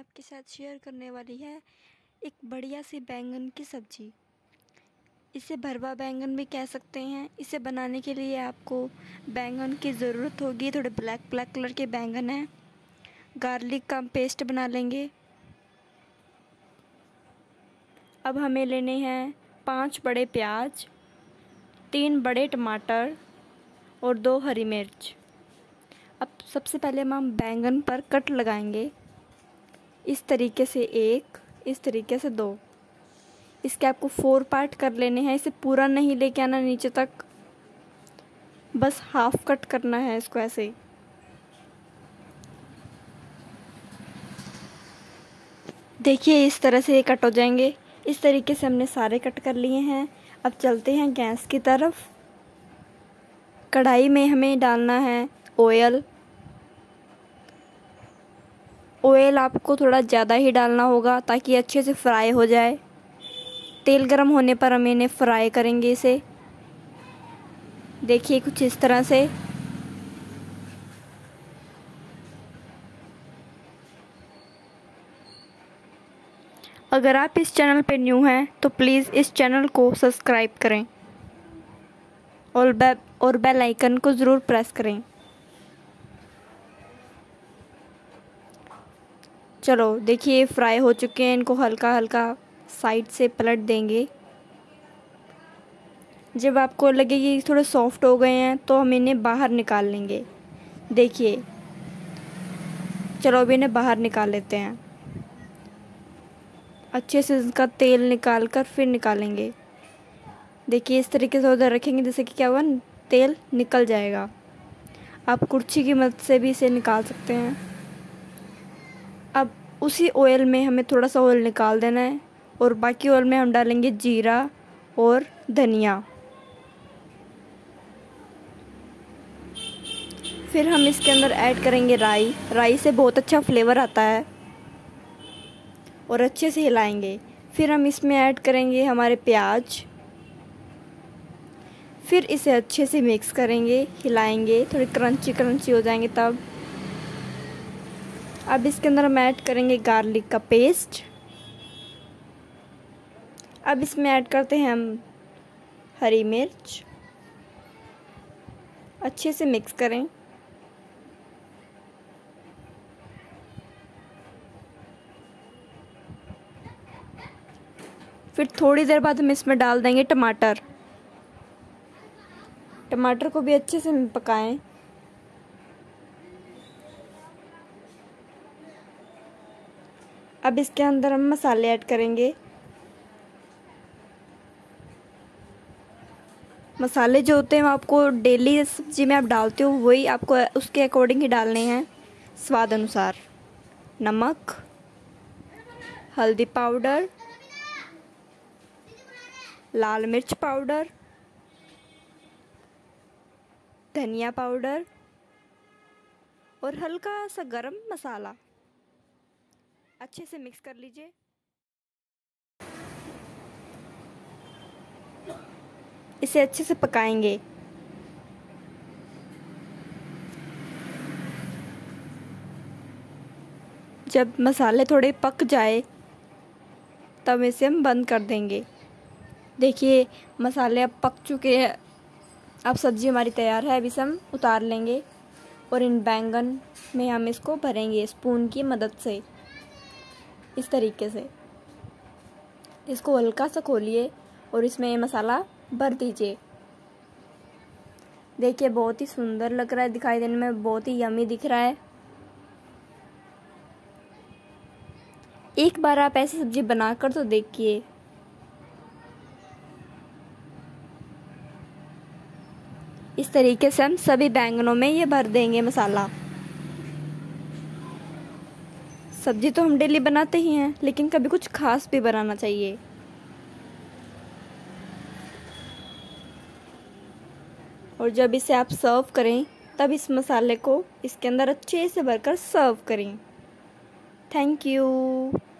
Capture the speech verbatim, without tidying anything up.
आपके साथ शेयर करने वाली है एक बढ़िया सी बैंगन की सब्ज़ी। इसे भरवा बैंगन भी कह सकते हैं। इसे बनाने के लिए आपको बैंगन की ज़रूरत होगी। थोड़े ब्लैक ब्लैक कलर के बैंगन हैं। गार्लिक का पेस्ट बना लेंगे। अब हमें लेने हैं पाँच बड़े प्याज, तीन बड़े टमाटर और दो हरी मिर्च। अब सबसे पहले हम बैंगन पर कट लगाएंगे। इस तरीके से एक, इस तरीके से दो। इसके आपको फोर पार्ट कर लेने हैं। इसे पूरा नहीं लेके आना नीचे तक, बस हाफ कट करना है इसको ऐसे। देखिए इस तरह से ये कट हो जाएंगे। इस तरीके से हमने सारे कट कर लिए हैं। अब चलते हैं गैस की तरफ। कढ़ाई में हमें डालना है ऑयल। ऑयल आपको थोड़ा ज़्यादा ही डालना होगा ताकि अच्छे से फ्राई हो जाए। तेल गरम होने पर हम इन्हें फ्राई करेंगे। इसे देखिए कुछ इस तरह से। अगर आप इस चैनल पे न्यू हैं तो प्लीज़ इस चैनल को सब्सक्राइब करें और बेल और बेल आइकन को ज़रूर प्रेस करें। चलो देखिए फ्राई हो चुके हैं। इनको हल्का हल्का साइड से पलट देंगे। जब आपको लगे कि थोड़े सॉफ्ट हो गए हैं तो हम इन्हें बाहर निकाल लेंगे। देखिए चलो अब इन्हें बाहर निकाल लेते हैं। अच्छे से इसका तेल निकाल कर फिर निकालेंगे। देखिए इस तरीके से उधर रखेंगे जैसे कि क्या हुआ, तेल निकल जाएगा। आप कुर्छी की मदद से भी इसे निकाल सकते हैं। अब उसी ऑयल में हमें थोड़ा सा ऑयल निकाल देना है और बाकी ऑयल में हम डालेंगे जीरा और धनिया। फिर हम इसके अंदर ऐड करेंगे राई। राई से बहुत अच्छा फ्लेवर आता है और अच्छे से हिलाएंगे। फिर हम इसमें ऐड करेंगे हमारे प्याज। फिर इसे अच्छे से मिक्स करेंगे, हिलाएंगे, थोड़ी क्रंची क्रंची हो जाएंगे तब। अब इसके अंदर हम ऐड करेंगे गार्लिक का पेस्ट। अब इसमें ऐड करते हैं हम हरी मिर्च। अच्छे से मिक्स करें। फिर थोड़ी देर बाद हम इसमें डाल देंगे टमाटर। टमाटर को भी अच्छे से पकाएं। अब इसके अंदर हम मसाले ऐड करेंगे। मसाले जो होते हैं वो आपको डेली सब्जी में आप डालते हो वही आपको उसके अकॉर्डिंग ही डालने हैं, स्वाद अनुसार। नमक, हल्दी पाउडर, लाल मिर्च पाउडर, धनिया पाउडर और हल्का सा गरम मसाला। अच्छे से मिक्स कर लीजिए। इसे अच्छे से पकाएंगे। जब मसाले थोड़े पक जाए तब इसे हम बंद कर देंगे। देखिए मसाले अब पक चुके हैं। अब सब्ज़ी हमारी तैयार है। अब इसे हम उतार लेंगे और इन बैंगन में हम इसको भरेंगे स्पून की मदद से। इस तरीके से इसको हल्का सा खोलिए और इसमें ये मसाला भर दीजिए। देखिए बहुत ही सुंदर लग रहा है, दिखाई देने में बहुत ही यम्मी दिख रहा है। एक बार आप ऐसी सब्जी बनाकर तो देखिए। इस तरीके से हम सभी बैंगनों में ये भर देंगे मसाला। सब्जी तो हम डेली बनाते ही हैं, लेकिन कभी कुछ खास भी बनाना चाहिए। और जब इसे आप सर्व करें तब इस मसाले को इसके अंदर अच्छे से भरकर सर्व करें। Thank you.